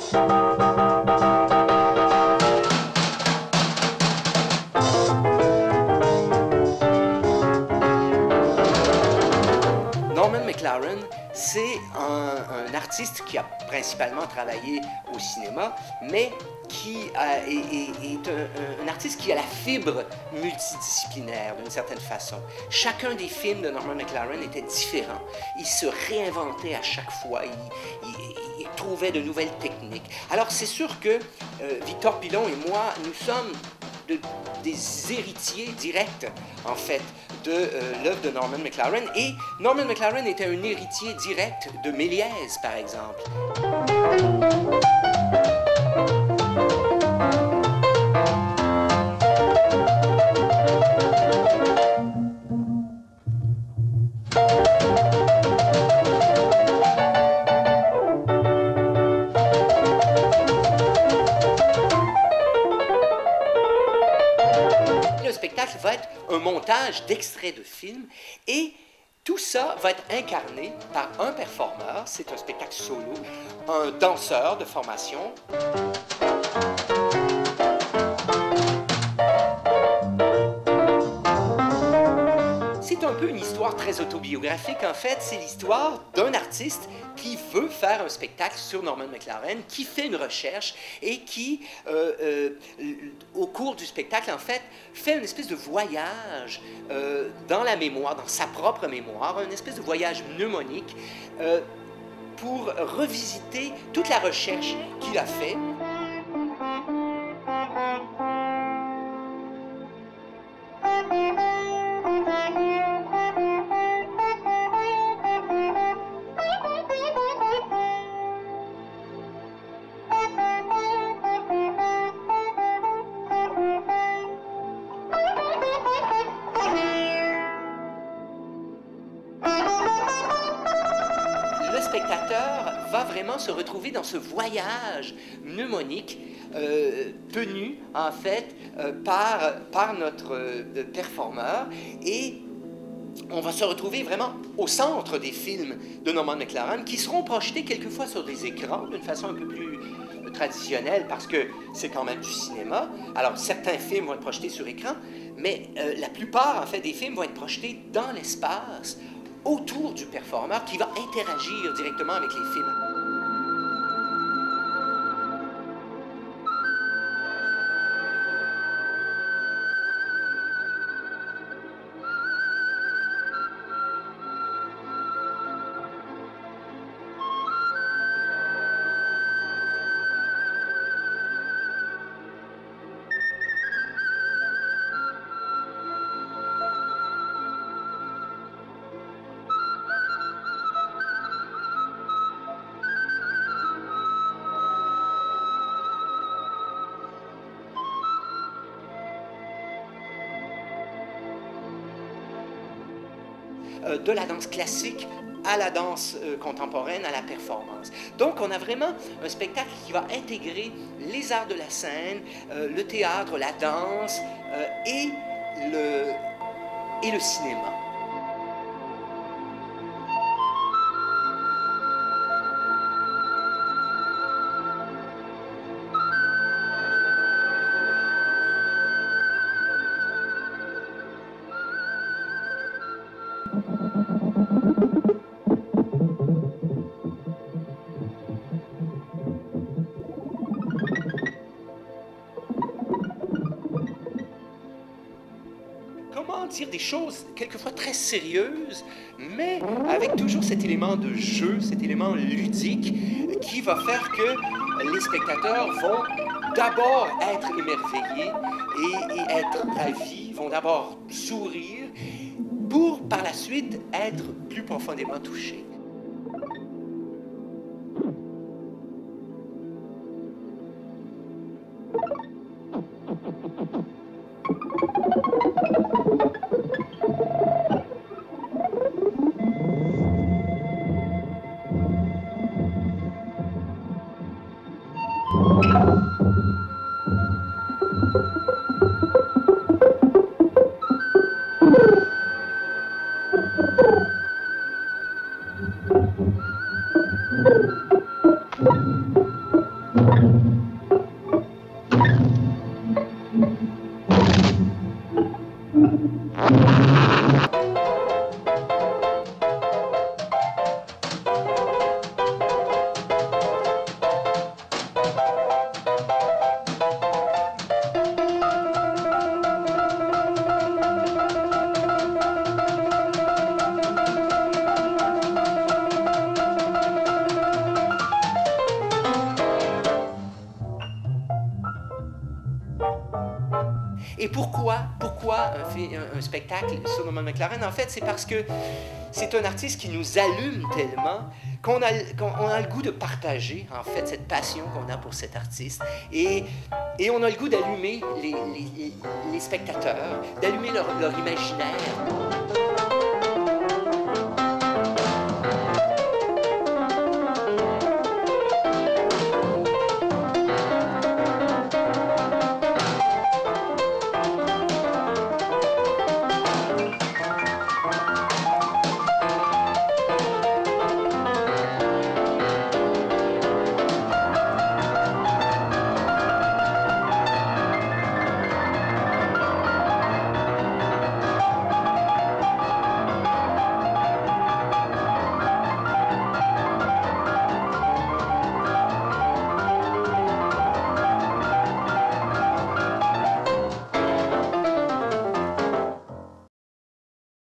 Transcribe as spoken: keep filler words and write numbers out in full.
Norman McLaren, c'est un, un artiste qui a principalement travaillé au cinéma, mais qui a, est, est, est un, un artiste qui a la fibre multidisciplinaire d'une certaine façon. Chacun des films de Norman McLaren était différent. Il se réinventait à chaque fois, il, il, il trouvait de nouvelles techniques. Alors c'est sûr que euh, Victor Pilon et moi, nous sommes de, des héritiers directs, en fait, de euh, l'œuvre de Norman McLaren. Et Norman McLaren était un héritier direct de Méliès, par exemple. Le spectacle va être un montage d'extraits de films et tout ça va être incarné par un performeur, c'est un spectacle solo, un danseur de formation. C'est un peu une histoire très autobiographique en fait, c'est l'histoire d'un artiste qui veut faire un spectacle sur Norman McLaren, qui fait une recherche et qui, euh, euh, au cours du spectacle, en fait, fait une espèce de voyage euh, dans la mémoire, dans sa propre mémoire, une espèce de voyage mnémonique euh, pour revisiter toute la recherche qu'il a faite. Le spectateur va vraiment se retrouver dans ce voyage mnémonique euh, tenu en fait euh, par, par notre euh, performeur et on va se retrouver vraiment au centre des films de Norman McLaren qui seront projetés quelquefois sur des écrans d'une façon un peu plus traditionnelle parce que c'est quand même du cinéma. Alors certains films vont être projetés sur écran, mais euh, la plupart en fait des films vont être projetés dans l'espace autour du performeur qui va interagir directement avec les films. De la danse classique à la danse euh, contemporaine, à la performance. Donc, on a vraiment un spectacle qui va intégrer les arts de la scène, euh, le théâtre, la danse euh, et, le, et le cinéma. Comment dire des choses quelquefois très sérieuses, mais avec toujours cet élément de jeu, cet élément ludique qui va faire que les spectateurs vont d'abord être émerveillés et, et être ravis, vont d'abord sourire pour par la suite être plus profondément touchés. Et pourquoi, pourquoi un, un, un spectacle sur Norman McLaren? En fait, c'est parce que c'est un artiste qui nous allume tellement qu'on a, qu'on a le goût de partager, en fait, cette passion qu'on a pour cet artiste. Et, et on a le goût d'allumer les, les, les spectateurs, d'allumer leur, leur imaginaire.